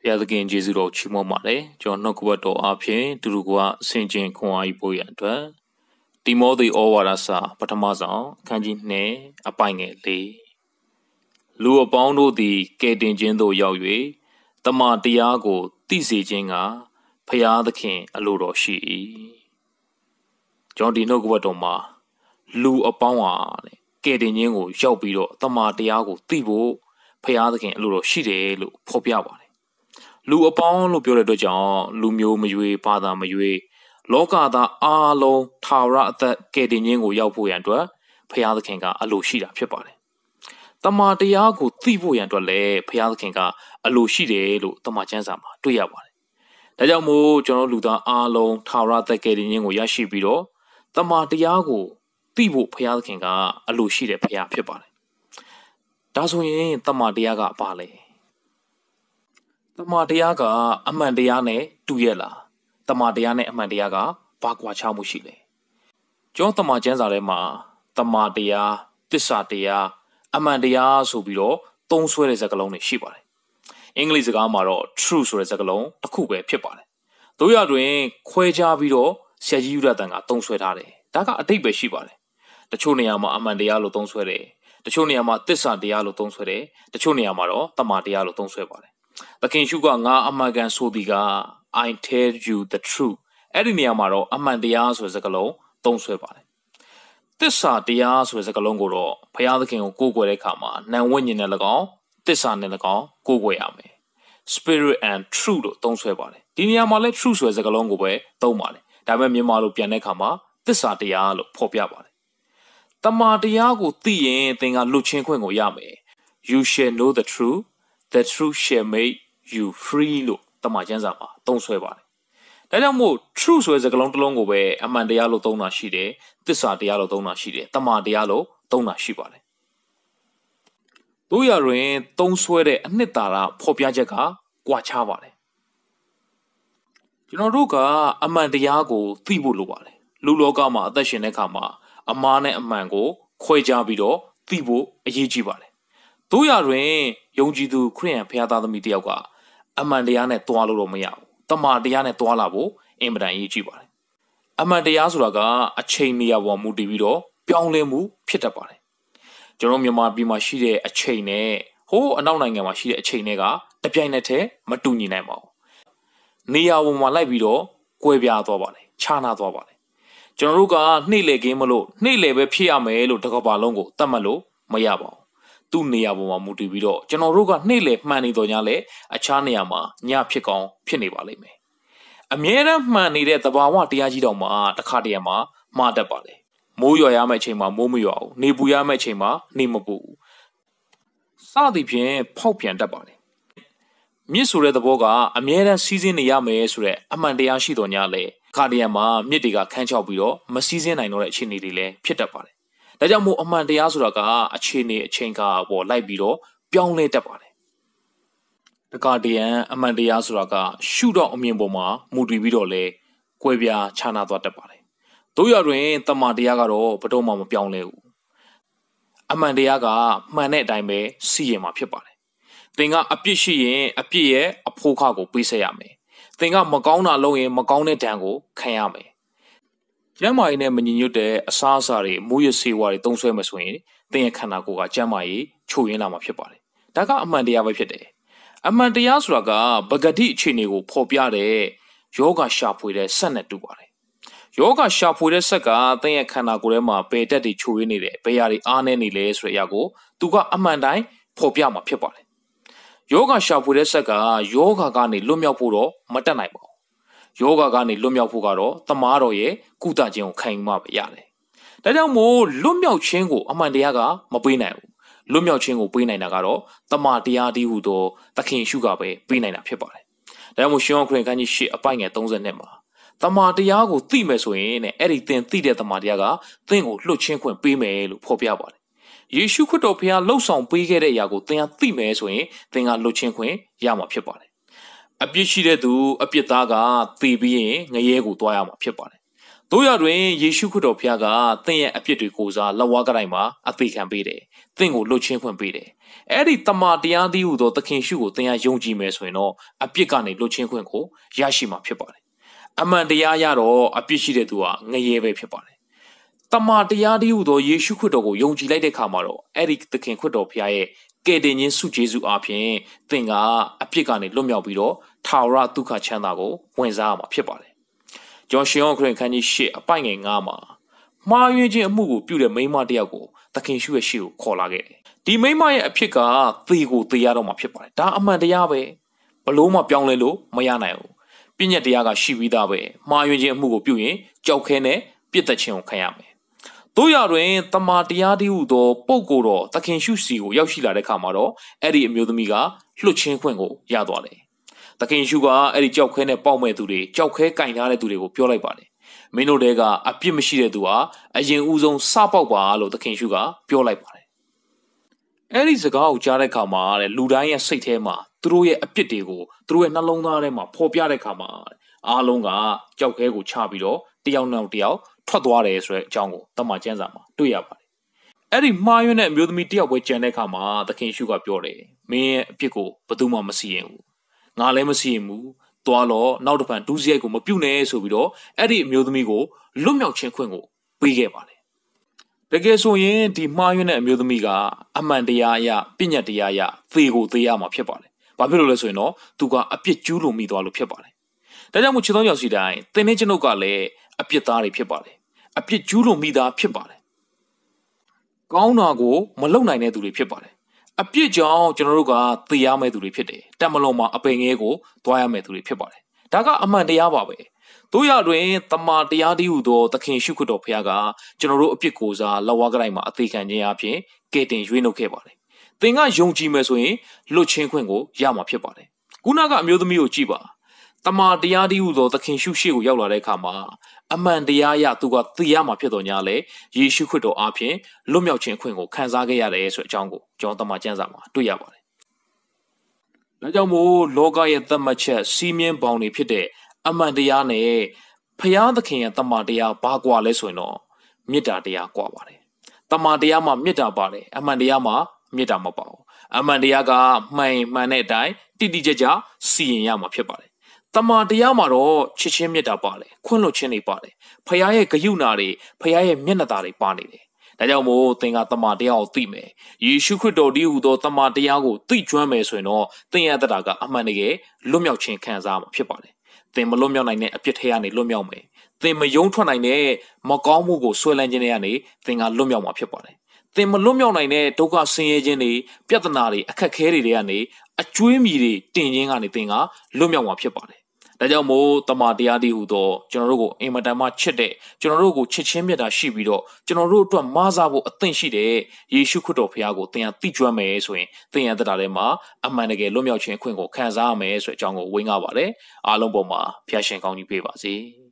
ဘုရားသခင်ယေရှုတော်ချီးမွမ်းပါတယ်ကျွန်တော်နှုတ်ကပတ်တော်အဖြစ်တူတူကဆင်ခြင်ခွန်အားကြီးပို့ရန်အတွက်တိမောသေဩဝါဒစာပထမဆုံးအခန်းကြီး2အပိုင်းငယ်4လူအပေါင်းတို့သည်ကယ်တင်ခြင်းသို့ရောက်၍တမန်တရားကိုသိစေခြင်းကဘုရားသခင်အလိုတော်ရှိ၏ကျွန်တော်ဒီနှုတ်ကပတ်တော်မှာလူအပေါင်းဟာကယ်တင်ခြင်းကိုရောက်ပြီးတော့တမန်တရားကိုသိဖို့ဘုရားသခင်အလိုတော်ရှိတယ်လို့ဖော်ပြပါတယ်လူအပေါင်းလို့ပြောတဲ့အတွက်ကြောင့်လူမျိုးမရွေးဘာသာမရွေးလောကသားအားလုံးထာဝရအသက်ကယ်တင်ခြင်းကိုရောက်ဖို့ရန်အတွက်ဘုရားသခင်ကအလိုရှိတာဖြစ်ပါတယ်။တမန်တရားကိုသိဖို့ရန်အတွက်လည်းဘုရားသခင်ကအလိုရှိတယ်လို့တမန်ကျမ်းစာမှာတွေ့ရပါတယ်။ဒါကြောင့်မို့ကျွန်တော်လူသားအားလုံးထာဝရအသက်ကယ်တင်ခြင်းကိုရရှိပြီးတော့တမန်တရားကိုသိဖို့ဘုရားသခင်ကအလိုရှိတဲ့ဘုရားဖြစ်ပါတယ်။ဒါဆိုရင်တမန်တရားကဘာလဲတမန်တရားကအမှန်တရားနဲ့တူရဲ့လားတမန်တရားနဲ့အမှန်တရားကဘာကွာခြားမှုရှိလဲကျောင်းတမန်ကျမ်းစာထဲမှာတမန်တရားတစ္ဆာတရားအမှန်တရားဆိုပြီးတော့သုံးဆွဲတဲ့စကားလုံးတွေရှိပါတယ်အင်္ဂလိပ်စကားမှာတော့ true ဆိုတဲ့စကားလုံးတစ်ခုပဲဖြစ်ပါတယ်တို့ရတွင်ခွဲခြားပြီးတော့ဆရာကြီးယူရတန်ကသုံးဆွဲထားတယ်ဒါကအတိတ်ပဲရှိပါတယ်တချို့နေရာမှာအမှန်တရားလို့သုံးဆွဲတယ်တချို့နေရာမှာတစ္ဆာတရားလို့သုံးဆွဲတယ်တချို့နေရာမှာတော့တမန်တရားလို့သုံးဆွဲပါတယ်သခင်ရှုကငါအမှန်ကန်ဆိုသည်က I tell you the truth အဲ့ဒီနေရာမှာတော့အမှန်တရားဆိုတဲ့စကားလုံးသုံးဆွဲပါတယ်သစ္စာတရားဆိုတဲ့စကားလုံးကိုတော့ဘုရားသခင်ကိုကိုးကွယ်တဲ့အခါမှာနာမ်ဝိညာဉ်နဲ့၎င်းသစ္စာနဲ့၎င်းကိုးကွယ်ရမယ် Spirit and truth လို့သုံးဆွဲပါတယ်ဒီနေရာမှာလည်း truth ဆိုတဲ့စကားလုံးကိုပဲသုံးပါတယ်ဒါပေမဲ့မြန်မာလိုပြန်တဲ့အခါမှာသစ္စာတရားလို့ဖော်ပြပါတယ်တမန်တရားကိုသိရင်သင်ကလွတ်ချင်းခွင့်ကိုရမယ် You shall know the truth.The truth shall make you free လို့တမန်ကျမ်းစာမှာသုံးဆွဲပါတယ်။ဒါကြောင့်မို့ truth ဆိုတဲ့စကားလုံးတစ်လုံးကိုပဲအမှန်တရားလို့သုံးတာရှိတယ်။သစ္စာတရားလို့သုံးတာရှိတယ်။တမန်တရားလို့သုံးတာရှိပါတယ်။တို့ရတွင်သုံးဆွဲတဲ့အနှစ်သာရဖော်ပြချက်ကကွာခြားပါတယ်။ကျွန်တော်တို့ကအမှန်တရားကိုသိဖို့လိုပါတယ်။လူလောကမှာအသက်ရှင်တဲ့အခါမှာအမှားနဲ့အမှန်ကိုခွဲခြားပြီးတော့သိဖို့အရေးကြီးပါတယ်။တို့ရတွင်ယုံကြည်သူခရစ်ယာန်ဘုရားသားသမီးတယောက်ကအမှန်တရားနဲ့တွားလို့တော့မရဘူး။တမန်တရားနဲ့တွားလာဖို့အင်မတန်အရေးကြီးပါတယ်။အမှန်တရားဆိုတာကအချိန်နေရာပေါ်မူတည်ပြီးတော့ပြောင်းလဲမှုဖြစ်တတ်ပါတယ်။ကျွန်တော်မြန်မာပြည်မှာရှိတဲ့အချိန်နဲ့ဟိုးအနောက်နိုင်ငံမှာရှိတဲ့အချိန်တွေကတပြိုင်နက်တည်းမတူညီနိုင်ပါဘူး။နေရာပေါ်မှာလိုက်ပြီးတော့ကွဲပြားသွားပါတယ်။ခြားနာသွားပါတယ်။ကျွန်တော်တို့ကနှိမ့်လေကင်းမလို့နှိမ့်လေပဲဖြစ်ရမယ်လို့တစ်ကမ္ဘာလုံးကိုသတ်မှတ်လို့မရပါဘူး။သူ့နေရာပေါ်မှာမူတည်ပြီးတော့ကျွန်တော်တို့ကနှိမ့်လေမှန်နေတော့ညာလဲအခြားနေရာမှာညဖြစ်ကောင်းဖြစ်နေပါလိမ့်မယ်အမြဲတမ်းမှန်နေတဲ့သဘာဝတရားကြီးတော်မှာတစ်ခါတည်းမှာမှားတတ်ပါလေမိုးရွာရမယ့်အချိန်မှာမိုးမရွာဘူးနေပူရမယ့်အချိန်မှာနေမပူဘူးစသည်ဖြင့်ဖောက်ပြန်တတ်ပါလေမြစ်ဆိုတဲ့သဘောကအမြဲတမ်းစီးဆင်းနေရမယ်ဆိုတဲ့အမှန်တရားရှိတော်ညာလဲခါတည်းမှာမြစ်တွေကခန်းချောက်ပြီးတော့မစီးဆင်းနိုင်တော့တဲ့အခြေအနေတွေလည်းဖြစ်တတ်ပါတယ်ဒါကြောင့်မို့အမှန်တရားဆိုတာကအခြေအနေအချိန်ကာပေါ်လိုက်ပြီးတော့ပြောင်းလဲတတ်ပါတယ်တခါတည်းအမှန်တရားဆိုတာကရှုတော့အမြင်ပေါ်မှာမူတည်ပြီးတော့လဲကွဲပြားခြားနာသွားတတ်ပါတယ်တို့ရတွင်တမန်တရားကတော့ဘယ်တော့မှမပြောင်းလဲဘူးအမှန်တရားကမှန်တဲ့အတိုင်းပဲစီရင်မှာဖြစ်ပါတယ်သင်ကအပြစ်ရှိရင်အပြစ်ရဲ့အဖို့ခကိုပေးဆက်ရမယ်သင်ကမကောင်းတာလုပ်ရင်မကောင်းတဲ့ဒဏ်ကိုခံရမယ်ကျမ်းမာရေးနဲ့မညီညွတ်တဲ့အစားအစာတွေမူရစေဝါတွေသုံးဆွဲမယ်ဆိုရင်သင်ရဲ့ခန္ဓာကိုယ်ကကျမ်းမာရေးချို့ယွင်းလာမှာဖြစ်ပါတယ်ဒါကအမှန်တရားပဲဖြစ်တယ်အမှန်တရားဆိုတာကပဂတိအခြေအနေကိုဖော်ပြတဲ့ယောဂရှာဖွေတဲ့စက်နဲ့တူပါတယ်ယောဂရှာဖွေတဲ့စက်ကသင်ရဲ့ခန္ဓာကိုယ်ထဲမှာပေတက်တွေချို့ယွင်းနေတယ်ဘယ်ရာတွေအားနည်းနေလဲဆိုတဲ့အရာကိုသူကအမှန်တိုင်းဖော်ပြမှာဖြစ်ပါတယ်ယောဂရှာဖွေတဲ့စက်ကယောဂကနေလွတ်မြောက်ဖို့တော့မတတ်နိုင်ပါဘူးယောဂကနေလွတ်မြောက်ဖို့ကတော့တမားတော်ရဲ့ကုသခြင်းကိုခံယူမှပဲရတယ်။ဒါကြောင့်မို့လွတ်မြောက်ခြင်းကိုအမှန်တရားကမပေးနိုင်ဘူး။လွတ်မြောက်ခြင်းကိုပေးနိုင်တာကတော့တမာတရားတည်းဟူသောသခင်ရှုကပဲပေးနိုင်တာဖြစ်ပါတယ်။ဒါကြောင့်မို့ရှင်ယောခရစ်ခန်းကြီး8အပိုင်ငယ်32မှာတမာတရားကိုသိမယ်ဆိုရင်အဲ့ဒီသင်သိတဲ့တမာတရားကသင်ကိုလွတ်ချင်းခွင့်ပေးမယ်လို့ဖော်ပြပါတယ်။ယေရှုခရစ်တော်ဖခင်လှုပ်ဆောင်ပေးခဲ့တဲ့အရာကိုသင်ကသိမယ်ဆိုရင်သင်ကလွတ်ချင်းခွင့်ရမှာဖြစ်ပါတယ်အပြစ်ရှိတဲ့သူအပြစ်သားကသေပြီးရင်ငရဲကိုတွားရမှာဖြစ်ပါတယ်။တို့ရတွင်ယေရှုခရစ်တော်ဖခင်ကသင်ရဲ့အပြစ်တွေကိုစားလက်ဝါးကတိုင်းမှာအသေးခံပေးတယ်။သင်ကိုလွတ်ချင်းခွင့်ပေးတယ်အဲ့ဒီတမန်တရားသီးဟူသောသခင်ရှုကိုသင်ဟာယုံကြည်မယ်ဆိုရင်တော့အပြစ်ကနေလွတ်ချင်းခွင့်ကိုရရှိမှာဖြစ်ပါတယ်အမှန်တရားရတော့အပြစ်ရှိတဲ့သူဟာငရဲပဲဖြစ်ပါတယ်တမန်တရားသီးဟူသောယေရှုခရစ်တော်ကိုယုံကြည်လိုက်တဲ့အခါမှာတော့အဲ့ဒီသခင်ခရစ်တော်ဖခင်ရဲ့ကယ်တင်ခြင်းဆုကျေးဇူးအပြင်သင်ကအပြစ်ကနေလွတ်မြောက်ပြီးတော့ထာဝရဒုက္ခချမ်းသာကိုဝင်စားရမှာဖြစ်ပါတယ်ကျော်ရှင်ယောခရစ်ခန်းကြီး8အပိုင်ငယ်9မှာမှားယွင်းခြင်းအမှုကိုပြုတဲ့မိန်းမတစ်ယောက်ကိုသခင်ရှုရဲ့ရှေ့ကိုခေါ်လာခဲ့တယ်ဒီမိန်းမရဲ့အဖြစ်ကသေကိုသေရတော့မှာဖြစ်ပါတယ်ဒါအမှန်တရားပဲဘလို့မှပြောင်းလဲလို့မရနိုင်ဘူးပြည့်ညက်တရားကရှိပြီးသားပဲမှားယွင်းခြင်းအမှုကိုပြုရင်ကြောက်ခဲနဲ့ပြစ်သက်ခြင်းကိုခံရမယ်တို့ရတွင်တမာတရားတည်းဟူသောပုဂ္ဂိုလ်တော်သခင်ရှုစီကိုရောက်ရှိလာတဲ့အခါမှာတော့အဲ့ဒီအမျိုးသမီးကလွတ်ချင်းခွင့်ကိုရသွားတယ်သခင်ရှုကအဲ့ဒီကြောက်ခဲနဲ့ပေါက်မဲ့သူတွေကြောက်ခဲကင်ထားတဲ့သူတွေကိုပြောလိုက်ပါတယ်မင်းတို့တဲကအပြစ်မရှိတဲ့သူဟာအရင်ဦးဆုံးစပေါက်ပါလို့သခင်ရှုကပြောလိုက်ပါတယ်အဲ့ဒီစကားကိုကြားတဲ့အခါမှာတဲ့လူတိုင်းရဲ့စိတ်ထဲမှာသူတို့ရဲ့အပြစ်တွေကိုသူတို့ရဲ့နှလုံးသားထဲမှာဖော်ပြတဲ့အခါမှာအားလုံးကကြောက်ခဲကိုချပြီးတော့တယောက်နောက်တယောက်ထွက်သွားတယ်ဆိုတဲ့အကြောင်းကိုတမန်ကျမ်းစာမှာတွေ့ရပါတယ်အဲ့ဒီမှားယွင်းတဲ့အမျိုးသမီးတယောက်ပဲကြံတဲ့အခါမှာသခင်ရှုကပြောတယ်မင်းရဲ့အပြစ်ကိုဘယ်သူမှမစီရင်ဘူးငါလည်းမစီရင်ဘူးသွားတော့နောက်တစ်ဖန်ဒုစရိုက်ကိုမပြုတ်နဲ့ဆိုပြီးတော့အဲ့ဒီအမျိုးသမီးကိုလွတ်မြောက်ခြင်းခွင့်ကိုပေးခဲ့ပါတယ်တကယ်ဆိုရင်ဒီမှားယွင်းတဲ့အမျိုးသမီးကအမှန်တရားအရပညာတရားအရသေကိုသေရမှာဖြစ်ပါတယ်ဘာဖြစ်လို့လဲဆိုရင်တော့သူကအပြစ်ကျူးလွန်မိသွားလို့ဖြစ်ပါတယ်ဒါကြောင့်မို့ချစ်တော်ယောက်စီတိုင်းသင်နဲ့ကျွန်ုပ်ကလည်းအပြစ်သားတွေဖြစ်ပါတယ်အပြစ်ကျူးလွန်မိသားဖြစ်ပါတယ်ကောင်းတာကိုမလုပ်နိုင်တဲ့သူတွေဖြစ်ပါတယ်အပြစ်ကြောင့်ကျွန်တော်တို့ကသေရမယ့်သူတွေဖြစ်တယ်တမလွန်မှာအပင်ငယ်ကိုသွားရမယ့်သူတွေဖြစ်ပါတယ်ဒါကအမှန်တရားပါပဲတို့ရတွင်တမန်တရားတည်းဟူသောသခင်ရှုခရစ်တော်ဖခင်ကကျွန်တော်တို့အပြစ်ကိုစားလက်ဝါးကတိုင်းမှာအသေးခံခြင်းအပြင်ကယ်တင်ရွေးနှုတ်ခဲ့ပါတယ်သင်ကယုံကြည်မယ်ဆိုရင်လွတ်ချင်းခွင့်ကိုရမှာဖြစ်ပါတယ်ခုနကအမျိုးသမီးကိုကြည့်ပါတမန်တရားတည်းဟူသောသခင်ရှုရှေ့ကိုရောက်လာတဲ့အခါမှာအမှန်တရားရသူကသိရမှာဖြစ်တော်ညာလေယေရှုခရစ်တော်အားဖြင့်လွတ်မြောက်ခြင်းခွင့်ကိုခံစားခဲ့ရတယ်ဆိုတဲ့အကြောင်းကိုကျွန်တော်တမန်ကျမ်းစာမှာတွေ့ရပါတယ်။ဒါကြောင့်မို့လောကရဲ့သတ်မှတ်ချက်စီးမြင်ပေါင်းတွေဖြစ်တဲ့အမှန်တရားနဲ့ဖျားသခင်ရဲ့တမန်တရားဘာကွာလဲဆိုရင်တော့မေတ္တာတရားကွာပါတယ်။တမန်တရားမှာမေတ္တာပါတယ်အမှန်တရားမှာမေတ္တာမပါဘူး။အမှန်တရားကမှန်တဲ့အတိုင်းတိတိကျကျစီရင်ရမှာဖြစ်ပါတယ်တမန်တရားမှာတော့ချစ်ချင်းမေတ္တာပါတယ်ခွင့်လွှတ်ခြင်းတွေပါတယ်ဖခင်ရဲ့ဂရုဏာတွေဖခင်ရဲ့မျက်နှာတွေပါနေတယ်ဒါကြောင့်မို့သင်ကတမန်တရားကိုသိမယ်ယေရှုခရစ်တော်တည်းဟူသောတမန်တရားကိုသိကျွမ်းမယ်ဆိုရင်တော့သင်ရဲ့တတာကအမှန်တကယ်လွတ်မြောက်ခြင်းခံစားမှာဖြစ်ပါတယ်သင်မလွတ်မြောက်နိုင်တဲ့အပြစ်ထဲကနေလွတ်မြောက်မယ်သင်မယုံထွက်နိုင်တဲ့မကောင်းမှုကိုဆွဲလန်းခြင်းတွေကနေသင်ကလွတ်မြောက်မှာဖြစ်ပါတယ်သင်မလွတ်မြောက်နိုင်တဲ့ဒုက္ခဆင်းရဲခြင်းတွေပြဿနာတွေအခက်အခဲတွေကနေအကျွေးမြီတွေတင်ခြင်းကနေသင်ကလွတ်မြောက်မှာဖြစ်ပါတယ်ဒါကြောင့်မို့တမန်တရားတည်းဟူသောကျွန်တော်တို့ကိုအင်မတန်မှချစ်တဲ့ကျွန်တော်တို့ကိုချစ်ချင်းမြတ်တာရှိပြီးတော့ကျွန်တော်တို့အတွက်မဆာဖို့အသင့်ရှိတဲ့ယေရှုခရစ်တော်ဖခင်ကိုသင်ဟာသိကျွမ်းမယ်ဆိုရင်သင်ရဲ့တရားထဲမှာအမှန်တကယ်လွတ်မြောက်ခြင်းအခွင့်ကိုခံစားရမယ်ဆိုတဲ့အကြောင်းကိုဝေငှပါတယ်အားလုံးပေါ်မှာဖခင်ရှင်ကောင်းကြီးပေးပါစေ